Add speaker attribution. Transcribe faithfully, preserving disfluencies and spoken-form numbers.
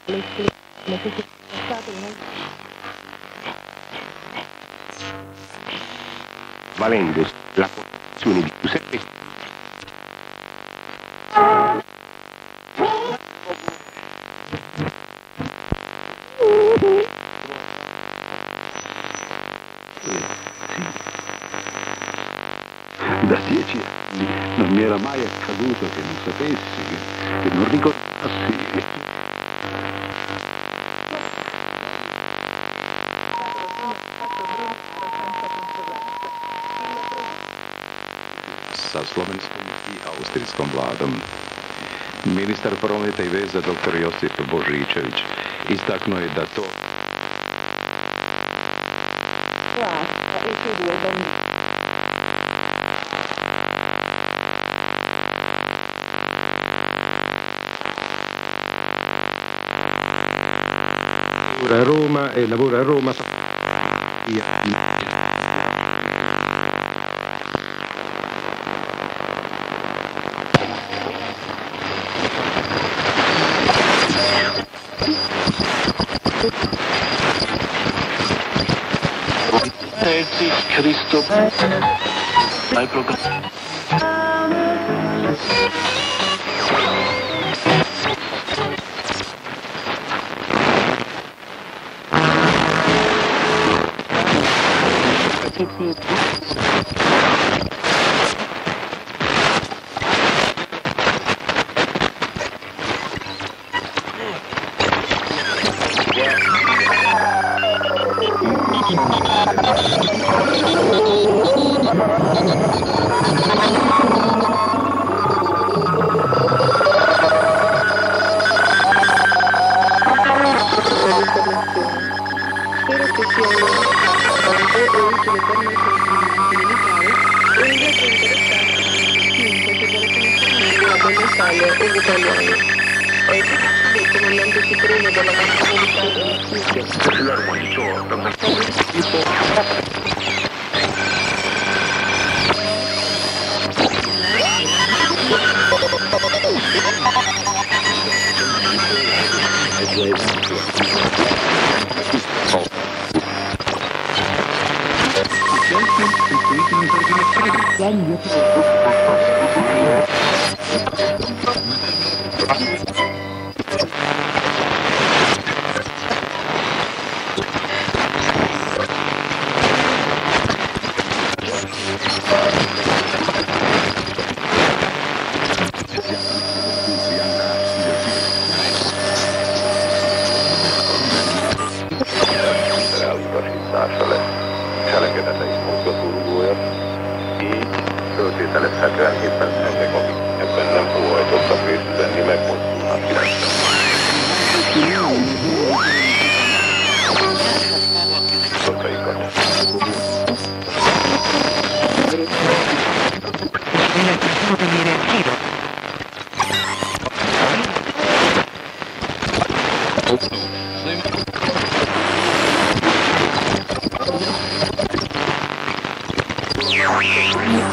Speaker 1: valendosi la posizione di Giuseppe
Speaker 2: da dieci anni non mi era mai accaduto che non sapessi, che, che non ricordassi.
Speaker 3: Sa slovenskom i austrijskom vládom. Ministar prometa i veza doktor Josip Božičević istaknuo je da to
Speaker 1: lavora a Roma e lavora a Roma.
Speaker 2: Cristo al programma.
Speaker 4: Yeah.